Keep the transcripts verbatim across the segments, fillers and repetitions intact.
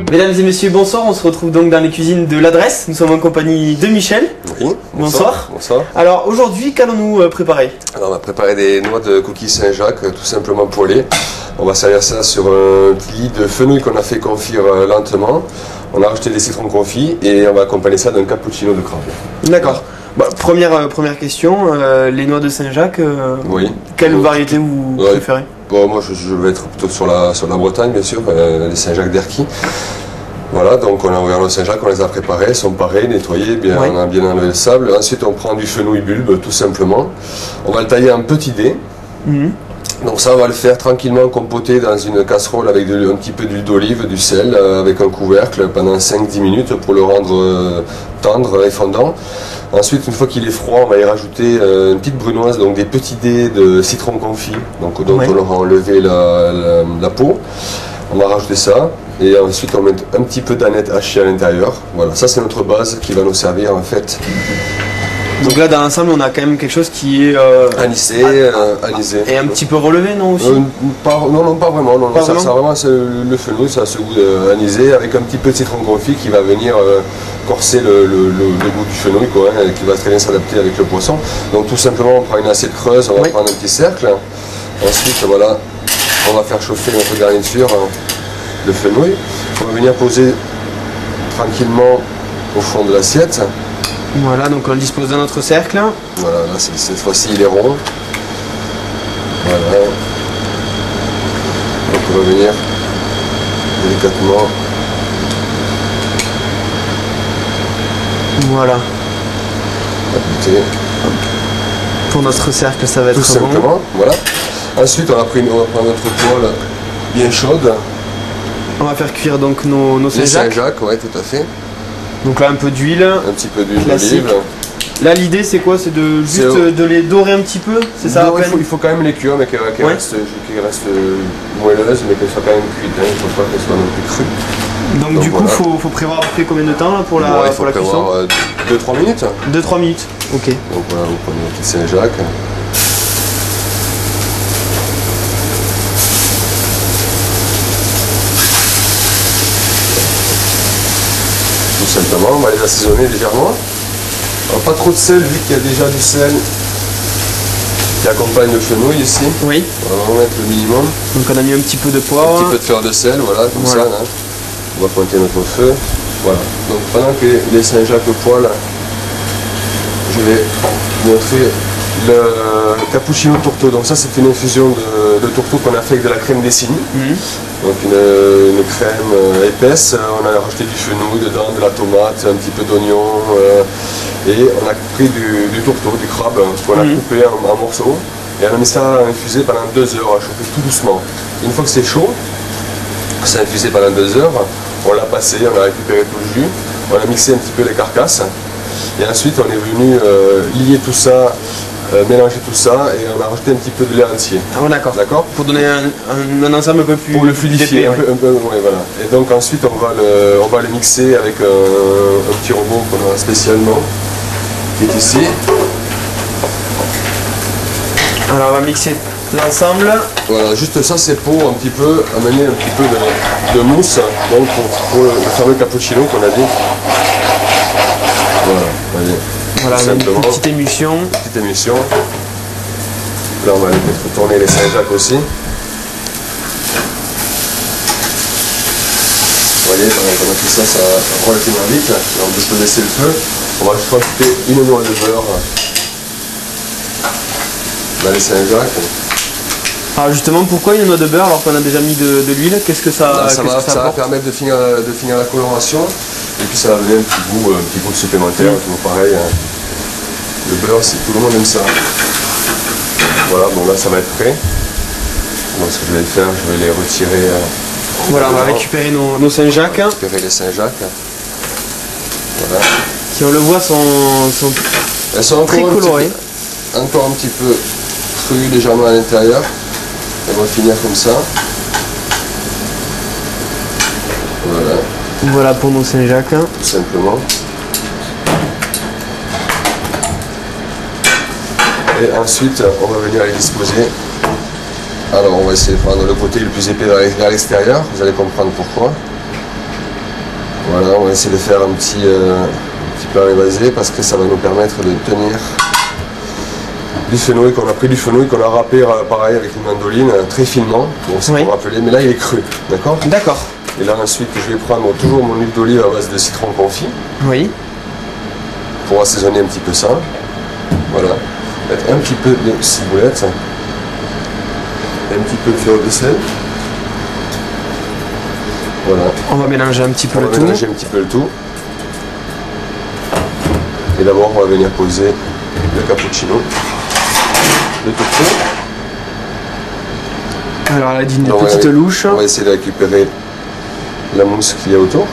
Mesdames et messieurs, bonsoir. On se retrouve donc dans les cuisines de l'Adresse. Nous sommes en compagnie de Michel. Oui, bonsoir. Bonsoir. bonsoir. Alors aujourd'hui, qu'allons-nous préparer? Alors, on va préparer des noix de coquilles Saint-Jacques, tout simplement poêlées. On va servir ça sur un lit de fenouil qu'on a fait confire lentement. On a rajouté des citrons confits et on va accompagner ça d'un cappuccino de crabe. D'accord. Bah, première, euh, première question, euh, les noix de Saint-Jacques, euh, oui. quelle oui. variété vous ouais. préférez? Bon, moi je, je vais être plutôt sur la, sur la Bretagne, bien sûr, euh, les Saint-Jacques d'Erquy. Voilà, donc on a ouvert nos Saint-Jacques, on les a préparés, elles sont parées, nettoyées, bien, ouais. on a bien enlevé le sable. Ensuite on prend du fenouil bulbe, tout simplement. On va le tailler en petits dés. Mmh. Donc ça on va le faire tranquillement compoter dans une casserole avec de, un petit peu d'huile d'olive, du sel, euh, avec un couvercle pendant cinq à dix minutes pour le rendre euh, tendre et fondant. Ensuite, une fois qu'il est froid, on va y rajouter euh, une petite brunoise, donc des petits dés de citron confit, donc dont ouais. on aura enlevé la, la, la peau. On va rajouter ça et ensuite on met un petit peu d'aneth hachée à l'intérieur. Voilà, ça c'est notre base qui va nous servir en fait. Donc là dans l'ensemble on a quand même quelque chose qui est euh, anisé, euh, anisé. Et un petit peu relevé, non aussi euh, pas, Non, non, pas vraiment. Non, pas non, vraiment. Ça, ça vraiment le fenouil, ça a ce goût anisé avec un petit peu de citron confit qui va venir euh, corser le, le, le, le goût du fenouil, quoi, hein, qui va très bien s'adapter avec le poisson. Donc tout simplement on prend une assiette creuse, on va oui. prendre un petit cercle. Ensuite voilà, on va faire chauffer notre garniture, hein, le fenouil. On va venir poser tranquillement au fond de l'assiette. Voilà, donc on dispose de notre cercle. Voilà, là cette fois-ci il est rond. Voilà. Donc on va venir délicatement. Voilà. Écoutez. Pour notre cercle, ça va être tout simplement. Bon. Voilà. Ensuite, on va, pris, on va prendre notre poêle bien chaude. On va faire cuire donc nos, nos Saint-Jacques. Saint-Jacques, ouais, tout à fait. Donc là un peu d'huile. Un petit peu d'huile d'olive. Là l'idée c'est quoi? C'est de juste euh, de les dorer un petit peu? C'est ça? Non, il, faut, il faut quand même les cuire mais qu'elles qu ouais. restent, qu restent moelleuses mais qu'elles soient quand même cuites. Hein. Il ne faut pas qu'elles soient non plus crues. Donc, Donc du voilà. coup il faut, faut prévoir à peu près combien de temps là, pour la, ouais, pour la cuisson? deux à trois minutes. deux à trois minutes, ok. Donc voilà, vous prenez votre Saint-Jacques. Tout simplement, on va les assaisonner légèrement. Alors, pas trop de sel vu qu'il y a déjà du sel qui accompagne le fenouil ici. Oui. On va vraiment mettre le minimum. Donc on a mis un petit peu de poivre. Un petit peu de fleur de sel, voilà, comme voilà. ça. Hein. On va pointer notre feu. Voilà. Donc pendant que les Saint-Jacques poêlent, je vais montrer le cappuccino tourteau. Donc ça c'est une infusion de, de tourteau qu'on a fait avec de la crème Dessini. Mmh. Donc une, une crème euh, épaisse, on a rajouté du fenouil dedans, de la tomate, un petit peu d'oignon euh, et on a pris du, du tourteau, du crabe qu'on a mmh. coupé en, en morceaux et on a mis ça à infuser pendant deux heures, à chauffer tout doucement. Une fois que c'est chaud, que c'est infusé pendant deux heures, on l'a passé, on a récupéré tout le jus, on a mixé un petit peu les carcasses et ensuite on est venu euh, lier tout ça. Euh, mélanger tout ça et on a rajouté un petit peu de lait entier. Ah bon, d'accord. D'accord. Pour donner un, un, un ensemble un peu plus. Pour le fluidifier. Un peu, un peu, ouais, voilà. Et donc ensuite on va le, on va le mixer avec un, un petit robot qu'on a spécialement qui est ici. Alors on va mixer l'ensemble. Voilà, juste ça c'est pour un petit peu amener un petit peu de, de mousse donc pour, pour le fameux cappuccino qu'on a dit. Voilà, allez. Voilà, une petite émulsion. Une petite émulsion. Là, on va aller mettre tourner les Saint-Jacques aussi. Vous voyez, pendant tout ça, ça va relativement vite. Là, on peut laisser le feu. On va juste rajouter une noix de beurre dans les Saint-Jacques. Alors justement, pourquoi une noix de beurre alors qu'on a déjà mis de, de l'huile? Qu'est-ce que ça, Là, ça, qu va, que ça, ça va permettre de finir, de finir la coloration. Et puis ça va donner un petit goût, un petit goût supplémentaire, mmh. toujours pareil. Hein. Le beurre, c'est tout le monde aime ça. Voilà, bon là ça va être prêt. Donc ce que je vais faire, je vais les retirer. Euh, voilà, on va récupérer nos, nos Saint-Jacques. Récupérer les Saint-Jacques. Voilà. Qui on le voit sont, sont, Elles sont très colorées. Peu, encore un petit peu crues légèrement à l'intérieur. Elles vont finir comme ça. Voilà. Voilà pour nos Saint-Jacques. Tout simplement. Et ensuite, on va venir les disposer. Alors, on va essayer de prendre le côté le plus épais vers l'extérieur. Vous allez comprendre pourquoi. Voilà, on va essayer de faire un petit, euh, un petit plat évasé parce que ça va nous permettre de tenir du fenouil qu'on a pris du fenouil qu'on a râpé pareil avec une mandoline très finement. Bon, c'est oui. pour rappeler, mais là il est cru, d'accord? D'accord. Et là ensuite je vais prendre toujours mon huile d'olive à base de citron confit. Oui. Pour assaisonner un petit peu ça. Voilà. Mettre un petit peu de ciboulette. Un petit peu de fleur de sel. Voilà. On va mélanger un petit peu on le va tout. mélanger un petit peu le tout. Et d'abord on va venir poser le cappuccino. Le tourteau. Alors elle a dit une Donc, petite on va, louche. On va essayer de récupérer la mousse qu'il y a autour.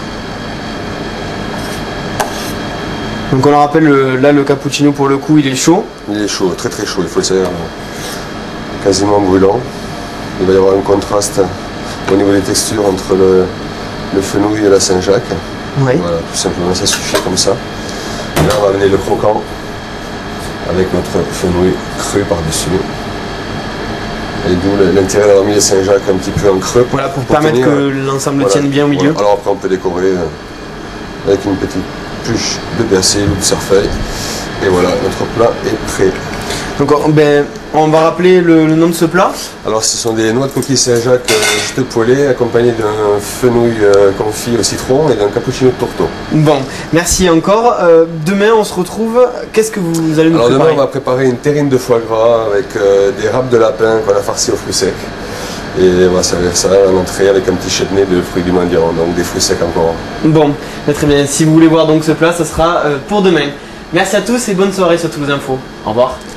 Donc on le rappelle, le, là le cappuccino pour le coup il est chaud. Il est chaud, très très chaud, il faut le savoir. Quasiment brûlant. Il va y avoir un contraste au niveau des textures entre le, le fenouil et la Saint-Jacques. Oui. Voilà, tout simplement, ça suffit comme ça. Et là on va amener le croquant avec notre fenouil cru par-dessus. Et d'où l'intérêt d'avoir mis les Saint-Jacques un petit peu en creux. Voilà, pour, pour permettre tenir, que l'ensemble voilà, tienne bien au milieu. Voilà. Alors après on peut décorer euh, avec une petite puche de persil ou de cerfeuil. Et voilà, notre plat est prêt. Donc on, ben, on va rappeler le, le nom de ce plat. Alors ce sont des noix de coquille Saint-Jacques euh, juste poêlées accompagnées d'un fenouil euh, confit au citron et d'un cappuccino de tourteau. Bon, merci encore. Euh, demain on se retrouve. Qu'est-ce que vous allez nous Alors préparer? demain on va préparer une terrine de foie gras avec euh, des râpes de lapin qu'on a farci aux fruits secs. Et on va servir ça en entrée avec un petit chutney de fruits du mendiant, donc des fruits secs encore. Bon, ben, très bien. Si vous voulez voir donc ce plat, ça sera euh, pour demain. Merci à tous et bonne soirée sur Toulouse Info. Au revoir.